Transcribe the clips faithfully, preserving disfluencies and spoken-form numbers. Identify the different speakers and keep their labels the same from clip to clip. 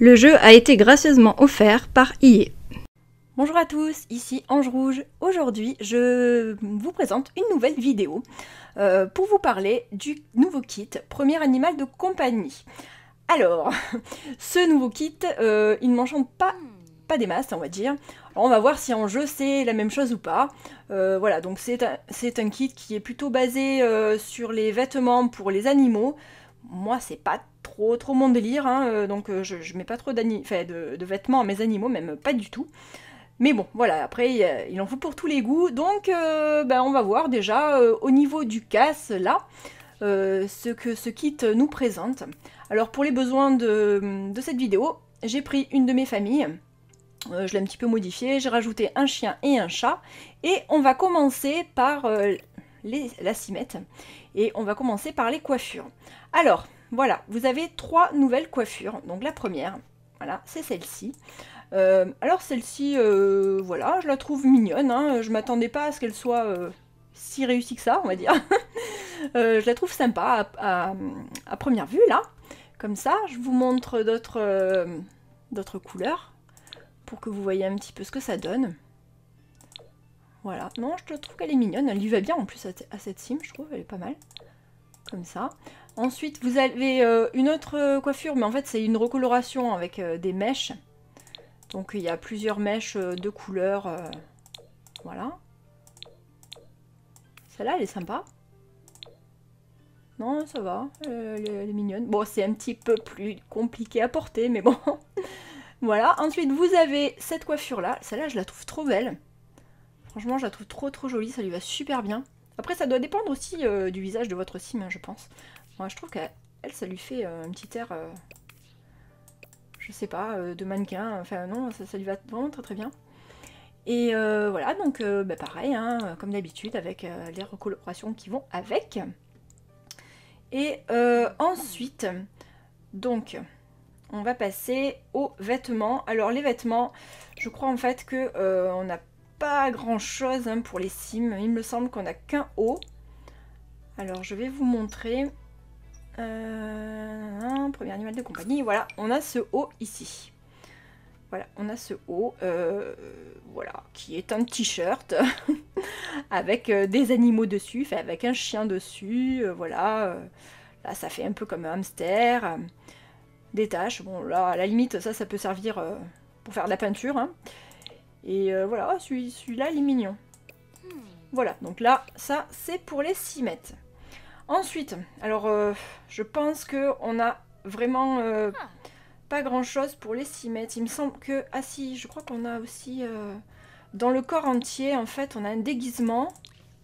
Speaker 1: Le jeu a été gracieusement offert par I A.
Speaker 2: Bonjour à tous, ici Ange Rouge. Aujourd'hui, je vous présente une nouvelle vidéo euh, pour vous parler du nouveau kit Premier Animal de Compagnie. Alors, ce nouveau kit, euh, il ne m'enchante pas, pas des masses, on va dire. Alors, on va voir si en jeu c'est la même chose ou pas. Euh, voilà, donc c'est un, c'est un kit qui est plutôt basé euh, sur les vêtements pour les animaux. Moi, c'est pas trop trop mon délire, hein, euh, donc euh, je, je mets pas trop de, de vêtements à mes animaux, même pas du tout. Mais bon, voilà, après, il en faut pour tous les goûts, donc euh, ben, on va voir déjà euh, au niveau du casse, là, euh, ce que ce kit nous présente. Alors pour les besoins de, de cette vidéo, j'ai pris une de mes familles, euh, je l'ai un petit peu modifiée, j'ai rajouté un chien et un chat, et on va commencer par euh, les, la cimette, et on va commencer par les coiffures. Alors, voilà, vous avez trois nouvelles coiffures, donc la première, voilà, c'est celle-ci. Euh, alors celle-ci, euh, voilà, je la trouve mignonne, hein, je m'attendais pas à ce qu'elle soit euh, si réussie que ça, on va dire. euh, je la trouve sympa à, à, à première vue, là. Comme ça, je vous montre d'autres euh, d'autres couleurs, pour que vous voyez un petit peu ce que ça donne. Voilà, non, je trouve qu'elle est mignonne, elle lui va bien en plus à, à cette cime, je trouve, elle est pas mal. Comme ça. Ensuite, vous avez euh, une autre coiffure, mais en fait c'est une recoloration avec euh, des mèches. Donc il y a plusieurs mèches de couleurs, euh, voilà. Celle-là, elle est sympa. Non, ça va, elle, elle est mignonne. Bon, c'est un petit peu plus compliqué à porter, mais bon. Voilà, ensuite vous avez cette coiffure-là. Celle-là, je la trouve trop belle. Franchement, je la trouve trop trop jolie, ça lui va super bien. Après, ça doit dépendre aussi euh, du visage de votre sim, hein, je pense. Moi, je trouve qu'elle, ça lui fait euh, un petit air... Euh, je sais pas, euh, de mannequin, enfin non, ça, ça lui va vraiment très très bien. Et euh, voilà, donc euh, bah, pareil, hein, comme d'habitude, avec euh, les recolorations qui vont avec. Et euh, ensuite, donc, on va passer aux vêtements. Alors les vêtements, je crois en fait que euh, on n'a pas grand chose hein, pour les sims. Il me semble qu'on n'a qu'un haut. Alors je vais vous montrer... Euh, un premier animal de compagnie, voilà, on a ce haut ici. Voilà, on a ce haut, euh, voilà, qui est un t-shirt avec euh, des animaux dessus, enfin avec un chien dessus, euh, voilà. Euh, là, ça fait un peu comme un hamster, euh, des taches. Bon, là, à la limite, ça, ça peut servir euh, pour faire de la peinture. Hein. Et euh, voilà, celui, celui-là, il est mignon. Voilà, donc là, ça, c'est pour les cimettes. Ensuite, alors euh, je pense qu'on a vraiment euh, pas grand chose pour les cimettes. Il me semble que... Ah si, je crois qu'on a aussi... Euh, dans le corps entier, en fait, on a un déguisement.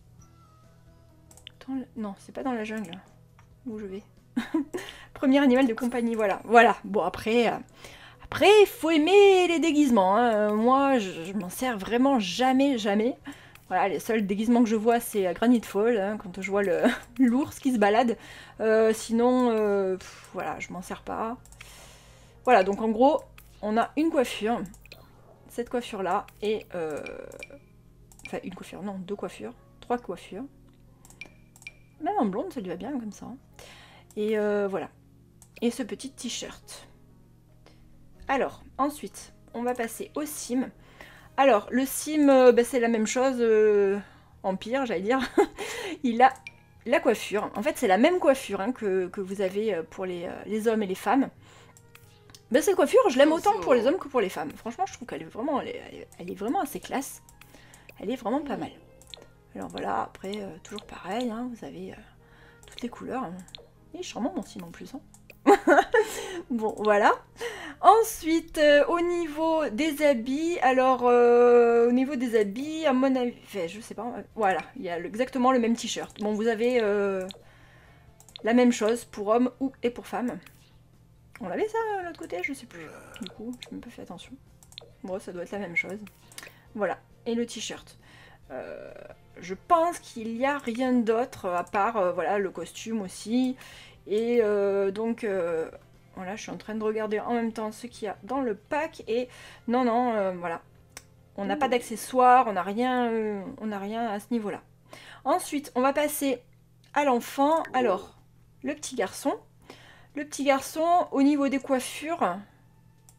Speaker 2: Dans le... Non, c'est pas dans la jungle. Où je vais. Premier animal de compagnie, voilà. Voilà, bon après... Euh, après, il faut aimer les déguisements. Hein. Moi, je, je m'en sers vraiment jamais, jamais. Voilà, les seuls déguisements que je vois, c'est Granite Fall, hein, quand je vois l'ours qui se balade. Euh, sinon, euh, pff, voilà, je m'en sers pas. Voilà, donc en gros, on a une coiffure. Cette coiffure-là, et... Euh, enfin, une coiffure, non, deux coiffures. Trois coiffures. Même en blonde, ça lui va bien comme ça. Et euh, voilà. Et ce petit t-shirt. Alors, ensuite, on va passer au sim. Alors, le sim, euh, bah, c'est la même chose, euh, en pire, j'allais dire. Il a la coiffure. En fait, c'est la même coiffure hein, que, que vous avez pour les, euh, les hommes et les femmes. Bah, cette coiffure, je l'aime autant pour les hommes que pour les femmes. Franchement, je trouve qu'elle est vraiment, elle est, elle est vraiment assez classe. Elle est vraiment pas mal. Alors voilà, après, euh, toujours pareil, hein, vous avez euh, toutes les couleurs. Hein. Il est charmant mon sim en plus. Hein. Bon, voilà. Ensuite, euh, au niveau des habits, alors euh, au niveau des habits, à mon avis, enfin, je sais pas, euh, voilà, il y a le, exactement le même t-shirt. Bon, vous avez euh, la même chose pour hommes ou et pour femmes. On l'avait ça de l'autre côté, je sais plus. Du coup, je n'ai pas fait attention. Bon, ça doit être la même chose. Voilà, et le t-shirt. Euh, je pense qu'il n'y a rien d'autre à part euh, voilà, le costume aussi. Et euh, donc... Euh, Voilà, je suis en train de regarder en même temps ce qu'il y a dans le pack et non, non, euh, voilà. On n'a pas d'accessoires, on n'a rien, euh, on n'a rien à ce niveau-là. Ensuite, on va passer à l'enfant. Alors, le petit garçon. Le petit garçon, au niveau des coiffures,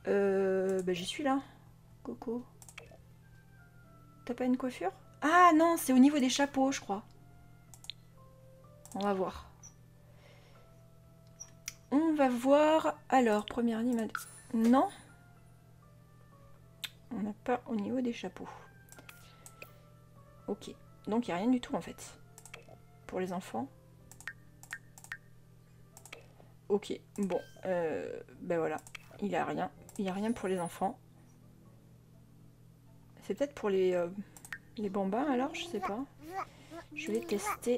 Speaker 2: Euh, bah j'y suis là. Coco. T'as pas une coiffure? Ah non, c'est au niveau des chapeaux, je crois. On va voir. On va voir. Alors, premier animal. Non. On n'a pas au niveau des chapeaux. Ok. Donc, il n'y a rien du tout, en fait. Pour les enfants. Ok. Bon. Euh, ben voilà. Il n'y a rien. Il n'y a rien pour les enfants. C'est peut-être pour les, euh, les bambins, alors? Je sais pas. Je vais tester.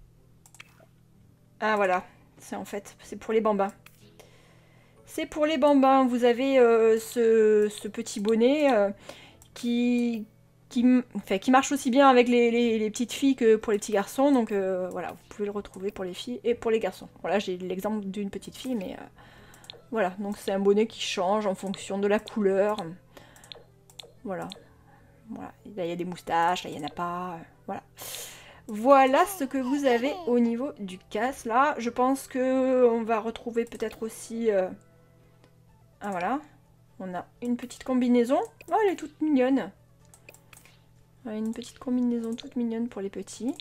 Speaker 2: Ah, voilà. C'est en fait, c'est pour les bambins. C'est pour les bambins. Vous avez euh, ce, ce petit bonnet euh, qui, qui, enfin, qui marche aussi bien avec les, les, les petites filles que pour les petits garçons. Donc euh, voilà, vous pouvez le retrouver pour les filles et pour les garçons. Voilà, j'ai l'exemple d'une petite fille, mais euh, voilà. Donc c'est un bonnet qui change en fonction de la couleur. Voilà. Voilà. Là, il y a des moustaches, là, il n'y en a pas. Euh, voilà. Voilà ce que vous avez au niveau du casse. Là, je pense que on va retrouver peut-être aussi... Euh... Ah, voilà. On a une petite combinaison. Oh, elle est toute mignonne. Une petite combinaison toute mignonne pour les petits.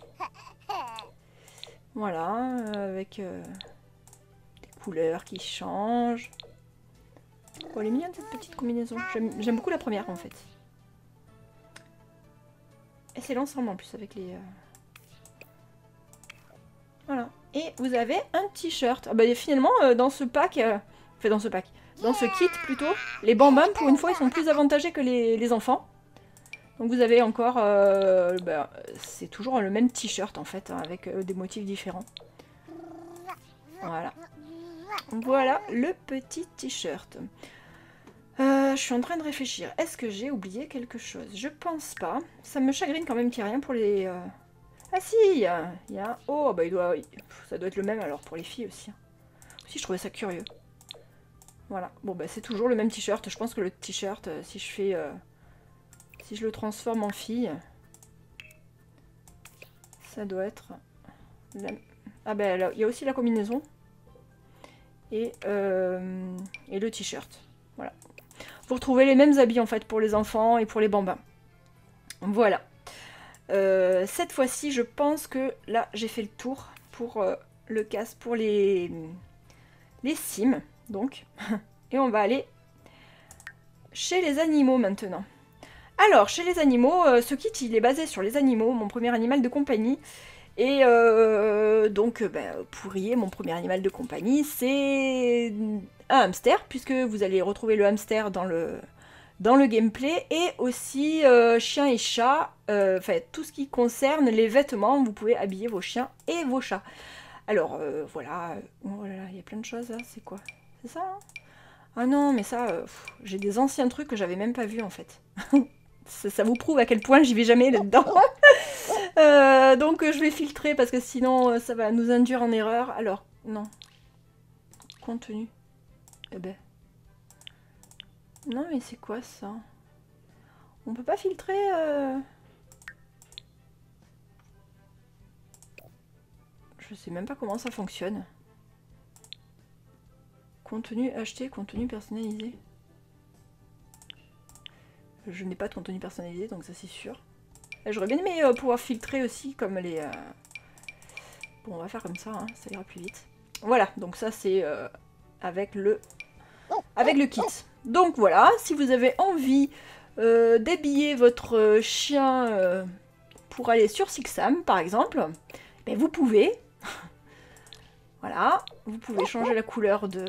Speaker 2: Voilà, euh, avec euh, des couleurs qui changent. Oh, elle est mignonne cette petite combinaison. J'aime beaucoup la première en fait. Et c'est l'ensemble en plus avec les... Euh... Voilà. Et vous avez un t-shirt. Ah bah finalement, euh, dans ce pack... Euh... Enfin, dans ce pack. Dans ce kit, plutôt, les bambins, pour une fois, ils sont plus avantagés que les, les enfants. Donc vous avez encore... Euh, bah, c'est toujours le même t-shirt, en fait, hein, avec euh, des motifs différents. Voilà. Voilà le petit t-shirt. Euh, je suis en train de réfléchir. Est-ce que j'ai oublié quelque chose? Je pense pas. Ça me chagrine quand même qu'il n'y ait rien pour les... Euh... Ah si, il y a, il y a... Oh, bah il doit... ça doit être le même alors pour les filles aussi. Aussi, je trouvais ça curieux. Voilà. Bon, bah c'est toujours le même t-shirt. Je pense que le t-shirt, euh, si je fais... Euh... Si je le transforme en fille... Ça doit être... La... Ah bah là, il y a aussi la combinaison. Et, euh... Et le t-shirt. Voilà. Vous retrouvez les mêmes habits en fait pour les enfants et pour les bambins. Voilà. Euh, cette fois-ci, je pense que là, j'ai fait le tour pour euh, le casse pour les, les Sims. Donc, et on va aller chez les animaux maintenant. Alors, chez les animaux, euh, ce kit, il est basé sur les animaux, mon premier animal de compagnie. Et euh, donc, ben, pour y mon premier animal de compagnie, c'est un hamster, puisque vous allez retrouver le hamster dans le, dans le gameplay, et aussi euh, chien et chat, euh, enfin tout ce qui concerne les vêtements, vous pouvez habiller vos chiens et vos chats. Alors, euh, voilà, oh là là, il y a plein de choses là, c'est quoi? C'est ça hein? Ah non, mais ça, euh, j'ai des anciens trucs que j'avais même pas vus en fait. ça, ça vous prouve à quel point j'y vais jamais là-dedans. Euh, donc je vais filtrer parce que sinon ça va nous induire en erreur. Alors, non. Contenu. Eh ben. Non mais c'est quoi ça? On peut pas filtrer euh... Je sais même pas comment ça fonctionne. Contenu acheté, contenu personnalisé. Je n'ai pas de contenu personnalisé donc ça c'est sûr. J'aurais bien aimé euh, pouvoir filtrer aussi comme les... Euh... Bon, on va faire comme ça, hein, ça ira plus vite. Voilà, donc ça c'est euh, avec le avec le kit. Donc voilà, si vous avez envie euh, d'habiller votre chien euh, pour aller sur Sixam, par exemple, ben vous pouvez. Voilà, vous pouvez changer la couleur de,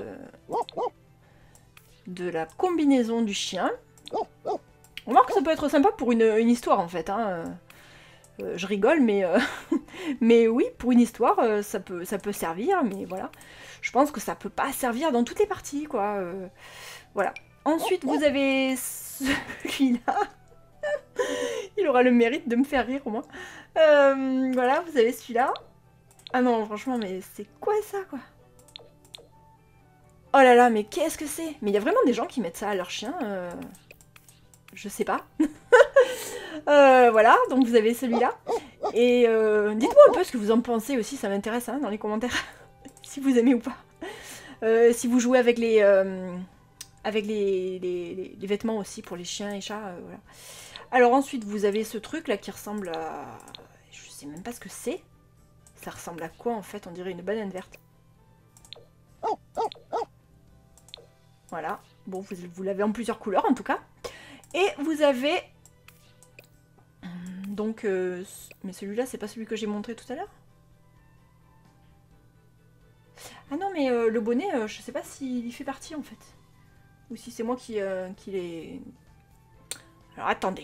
Speaker 2: de la combinaison du chien. On voit que ça peut être sympa pour une, une histoire en fait. Hein. Euh, je rigole, mais, euh, mais oui, pour une histoire, euh, ça, peut, ça peut servir, mais voilà. Je pense que ça peut pas servir dans toutes les parties, quoi. Euh, voilà. Ensuite, vous avez celui-là. Il aura le mérite de me faire rire au moins. Euh, voilà, vous avez celui-là. Ah non, franchement, mais c'est quoi ça, quoi? Oh là là, mais qu'est-ce que c'est? Mais il y a vraiment des gens qui mettent ça à leur chien. Euh... Je sais pas. euh, voilà, donc vous avez celui-là. Et euh, dites-moi un peu ce que vous en pensez aussi, ça m'intéresse hein, dans les commentaires. Si vous aimez ou pas. Euh, si vous jouez avec les, euh, avec les, les, les, les vêtements aussi pour les chiens et chats. Euh, voilà. Alors ensuite, vous avez ce truc là qui ressemble à... Je sais même pas ce que c'est. Ça ressemble à quoi en fait? On dirait une banane verte. Voilà. Bon, vous, vous l'avez en plusieurs couleurs en tout cas. Et vous avez... Donc... Euh... Mais celui-là, c'est pas celui que j'ai montré tout à l'heure? Ah non, mais euh, le bonnet, euh, je sais pas s'il y fait partie en fait. Ou si c'est moi qui, euh, qui l'ai... Alors attendez.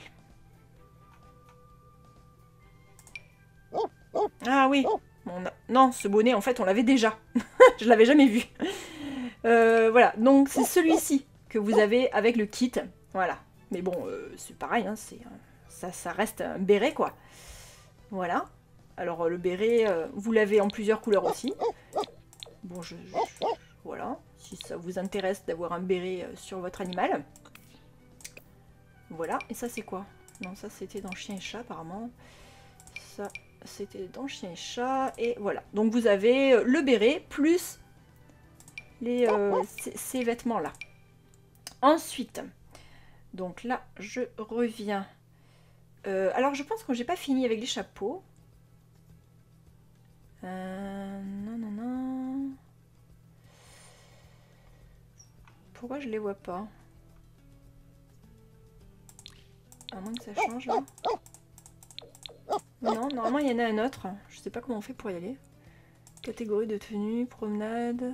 Speaker 2: Ah oui. On a... Non, ce bonnet, en fait, on l'avait déjà. Je l'avais jamais vu. Euh, voilà, donc c'est celui-ci que vous avez avec le kit. Voilà. Mais bon, euh, c'est pareil, hein, c'est, ça, ça reste un béret, quoi. Voilà. Alors, le béret, euh, vous l'avez en plusieurs couleurs aussi. Bon, je, je, je... Voilà. Si ça vous intéresse d'avoir un béret euh, sur votre animal. Voilà. Et ça, c'est quoi? Non, ça, c'était dans Chien et Chat, apparemment. Ça... C'était dans Chien et Chat, et voilà. Donc vous avez le béret, plus les, euh, ces, ces vêtements-là. Ensuite, donc là, je reviens. Euh, alors, je pense que j'ai pas fini avec les chapeaux. Euh, non, non, non. Pourquoi je les vois pas? À moins que ça change, là. Non, normalement il y en a un autre. Je sais pas comment on fait pour y aller. Catégorie de tenue, promenade.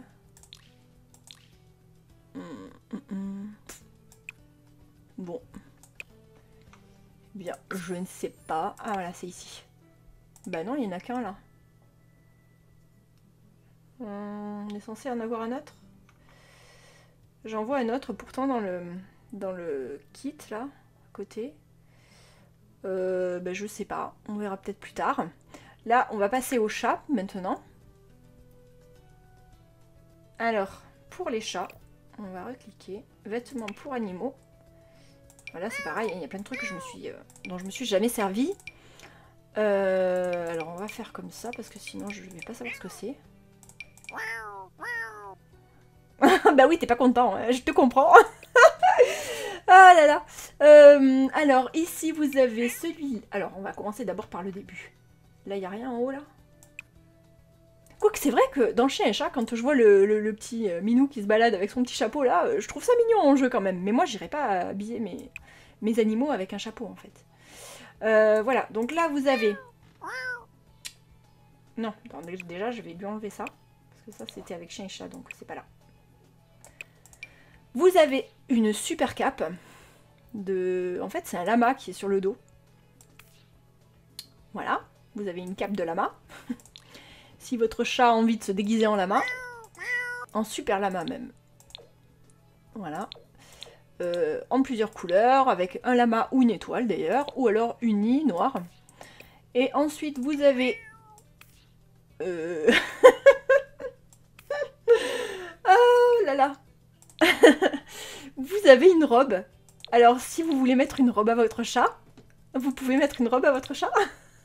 Speaker 2: Hum, hum, hum. Bon. Bien, je ne sais pas. Ah voilà, c'est ici. Bah non, il n'y en a qu'un là. On est censé en avoir un autre. J'en vois un autre pourtant dans le, dans le kit là, à côté. Euh, ben je sais pas, on verra peut-être plus tard. Là, on va passer aux chats maintenant. Alors, pour les chats, on va recliquer. Vêtements pour animaux. Voilà, c'est pareil, il y a plein de trucs que je me suis, euh, dont je me suis jamais servi. Euh, alors, on va faire comme ça, parce que sinon, je vais pas savoir ce que c'est. Bah oui, t'es pas content, hein, je te comprends. Ah là là. Euh, alors, ici, vous avez celui... Alors, on va commencer d'abord par le début. Là, il n'y a rien en haut, là. Quoique, c'est vrai que dans Chien et Chat, quand je vois le, le, le petit minou qui se balade avec son petit chapeau, là, je trouve ça mignon en jeu, quand même. Mais moi, j'irai pas habiller mes, mes animaux avec un chapeau, en fait. Euh, voilà. Donc là, vous avez... Non, attendez, déjà, je vais lui enlever ça. Parce que ça, c'était avec Chien et Chat, donc c'est pas là. Vous avez une super cape de... En fait, c'est un lama qui est sur le dos. Voilà, vous avez une cape de lama. Si votre chat a envie de se déguiser en lama, en super lama même. Voilà. Euh, en plusieurs couleurs, avec un lama ou une étoile d'ailleurs, ou alors uni, noir. Et ensuite, vous avez... Euh... oh là là. Vous avez une robe. Alors, si vous voulez mettre une robe à votre chat, vous pouvez mettre une robe à votre chat.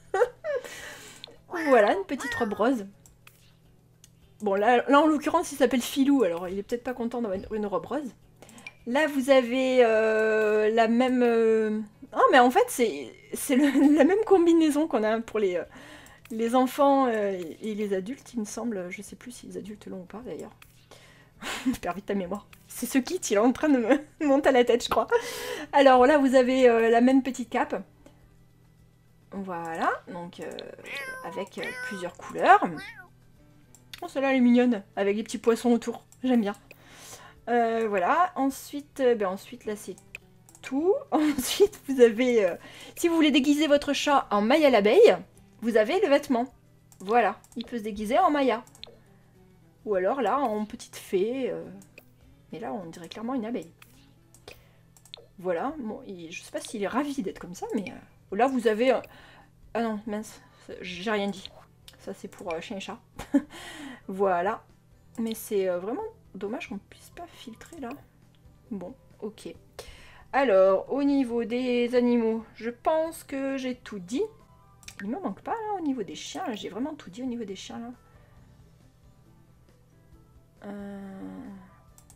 Speaker 2: Voilà, une petite robe rose. Bon, là, là en l'occurrence, il s'appelle Filou, alors il est peut-être pas content d'avoir une robe rose. Là, vous avez euh, la même... Euh... Oh, mais en fait, c'est la même combinaison qu'on a pour les, euh, les enfants euh, et les adultes, il me semble. Je sais plus si les adultes l'ont ou pas, d'ailleurs. Je perds vite ta mémoire. C'est ce kit, il est en train de me monter à la tête, je crois. Alors là, vous avez euh, la même petite cape. Voilà, donc euh, avec euh, plusieurs couleurs. Oh, celle-là, elle est mignonne, avec les petits poissons autour. J'aime bien. Euh, voilà, ensuite, euh, ben ensuite là, c'est tout. Ensuite, vous avez... Euh, si vous voulez déguiser votre chat en Maya l'abeille, vous avez le vêtement. Voilà, il peut se déguiser en Maya. Ou alors là, en petite fée. Euh... Mais là, on dirait clairement une abeille. Voilà, bon, il... je sais pas s'il est ravi d'être comme ça, mais... Euh... Là, vous avez... Euh... Ah non, mince, j'ai rien dit. Ça, c'est pour euh, Chien et Chat. Voilà. Mais c'est euh, vraiment dommage qu'on puisse pas filtrer, là. Bon, ok. Alors, au niveau des animaux, je pense que j'ai tout dit. Il me manque pas, là, au niveau des chiens. J'ai vraiment tout dit au niveau des chiens, là. Euh...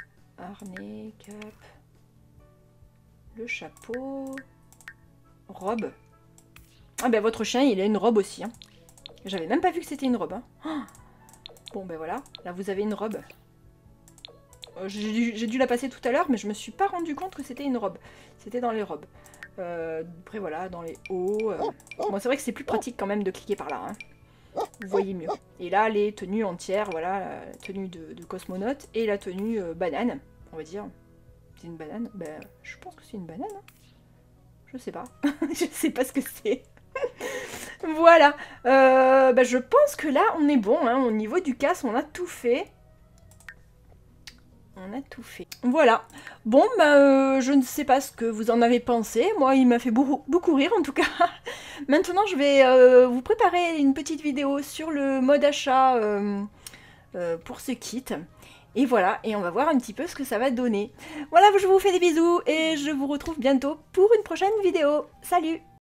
Speaker 2: harnais, cap, le chapeau, robe. Ah ben votre chien il a une robe aussi. Hein. J'avais même pas vu que c'était une robe. Hein. Oh, bon ben voilà, là vous avez une robe. Euh, J'ai dû, dû la passer tout à l'heure mais je me suis pas rendu compte que c'était une robe. C'était dans les robes. Euh, après voilà, dans les hauts. Euh... Bon c'est vrai que c'est plus pratique quand même de cliquer par là. Hein. Vous voyez mieux. Et là, les tenues entières, voilà, la tenue de, de cosmonaute et la tenue euh, banane, on va dire. C'est une banane? Ben, je pense que c'est une banane. Hein. Je sais pas. Je sais pas ce que c'est. Voilà. Euh, ben, je pense que là, on est bon. Hein. Au niveau du casque, on a tout fait. On a tout fait. Voilà. Bon, bah, euh, je ne sais pas ce que vous en avez pensé. Moi, il m'a fait beaucoup, beaucoup rire, en tout cas. Maintenant, je vais euh, vous préparer une petite vidéo sur le mode achat euh, euh, pour ce kit. Et voilà, et on va voir un petit peu ce que ça va donner. Voilà, je vous fais des bisous et je vous retrouve bientôt pour une prochaine vidéo. Salut!